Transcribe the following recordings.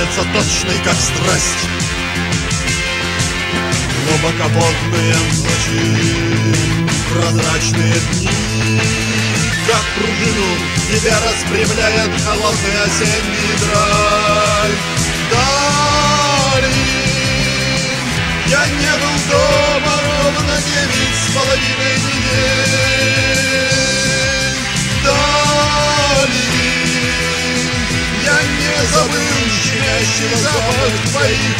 кажется точной, как страсть. Глубоководные ночи, прозрачные дни, как пружину тебя распрямляет холодный осенний драйв. Далее я не был дома ровно 9,5 недель. Далее я не забыл щемящий запах твоих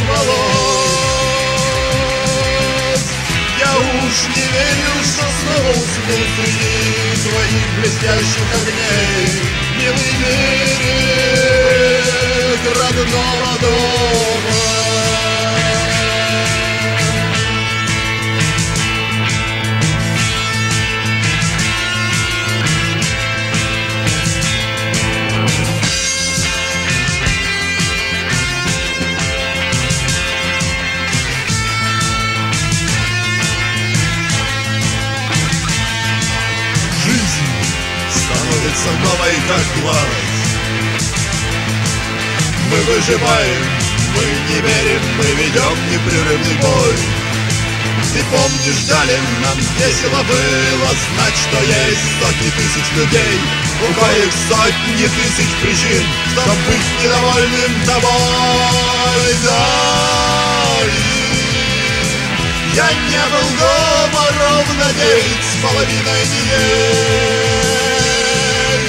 волос. Я уж не верю, что снова усну среди твоих блестящих огней. Милый берег родного дома. Становится новой, как глаз. Мы выживаем, мы не верим, мы ведем непрерывный бой. Ты помнишь, далее нам весело было знать, что есть сотни тысяч людей, у коих сотни тысяч причин, чтоб быть недовольным тобой. Далее я не был дома ровно 9,5 недель.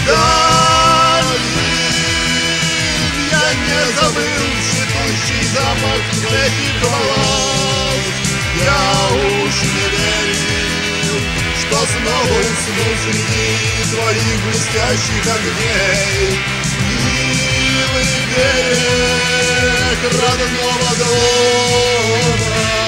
Далее я не забыл цветущий запах твоих волос. Я уж не верил, что снова усну среди твоих блестящих огней. Милый берег родного дома.